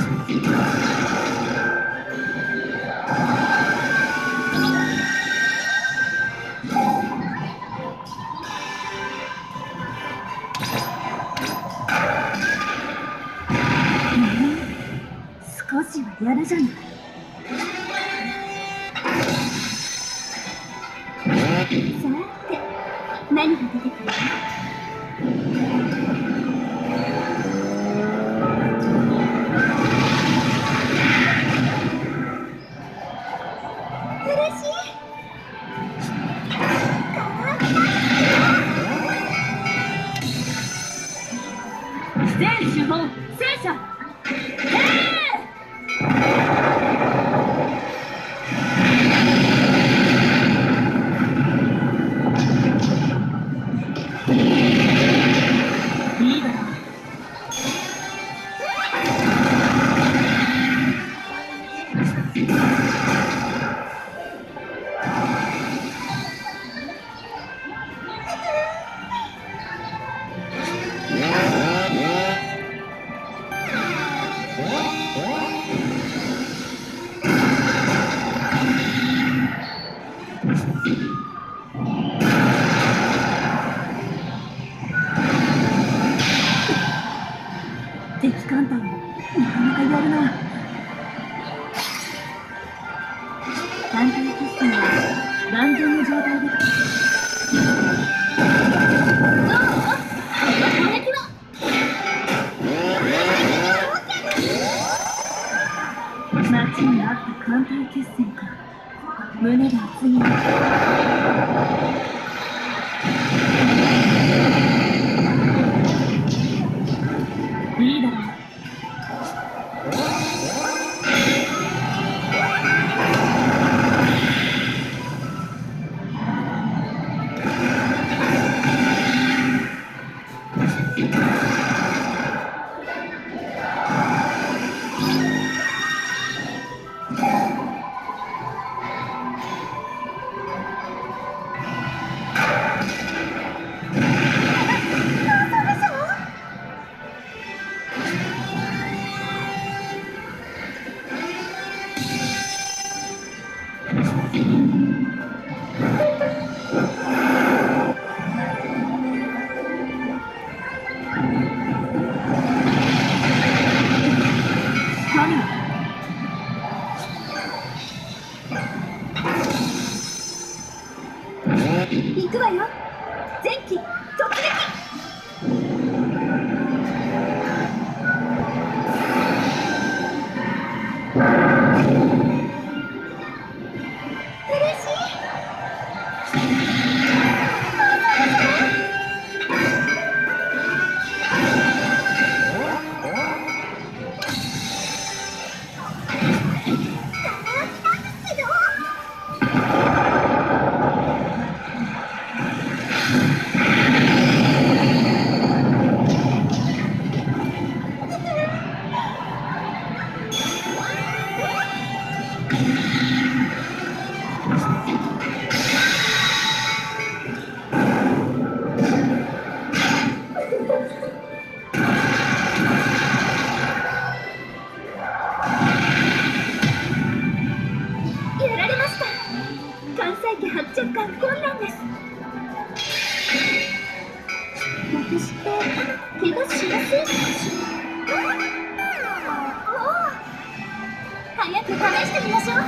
少しはやるじゃない。さて、何が出てくるの？嬉しい。全手法戦車。敵艦隊もなかなかやるな。艦隊決戦は万全の状態で。待ちにあった艦隊決戦か。胸が熱いな。いいだろう。行くわよ。前期突撃。嬉しい。発着が困難です。私って怪我しやすいのかしら。早く試してみましょう。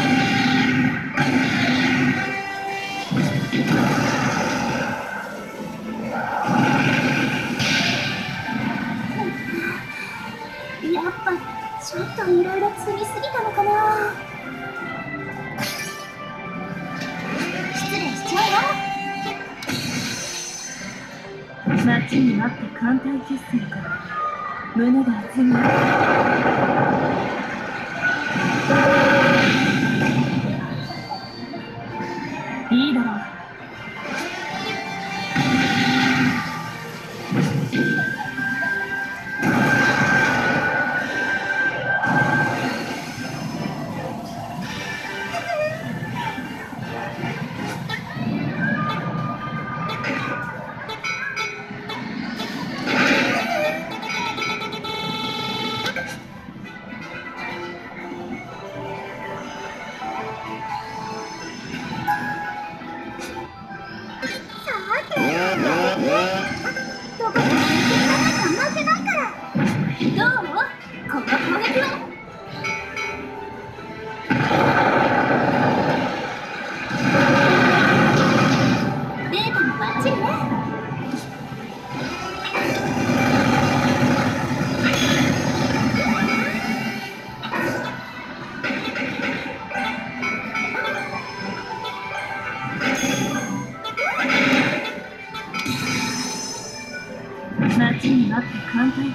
やっぱちょっといろいろ積みすぎたのかな。失礼しちゃうよ。待ちに待った艦隊決戦から胸が熱いな。いいだろう。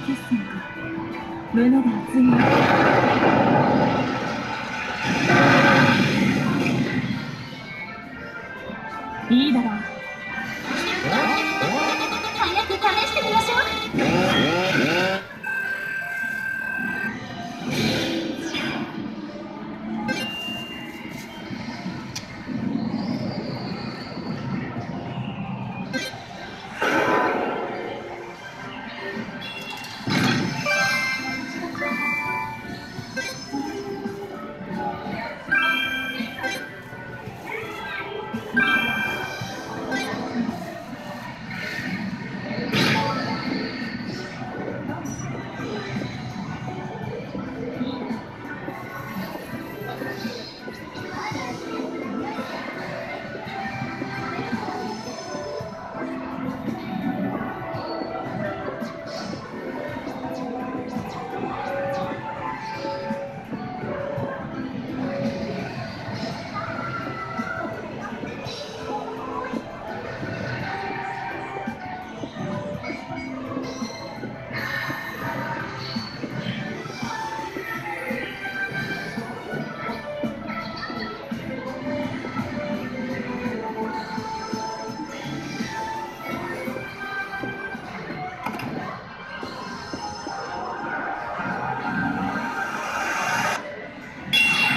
決戦か。胸が熱いな。いいだろう。早く試してみましょう。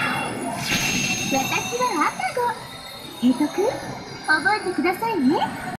私はアタゴ。提督、覚えてくださいね。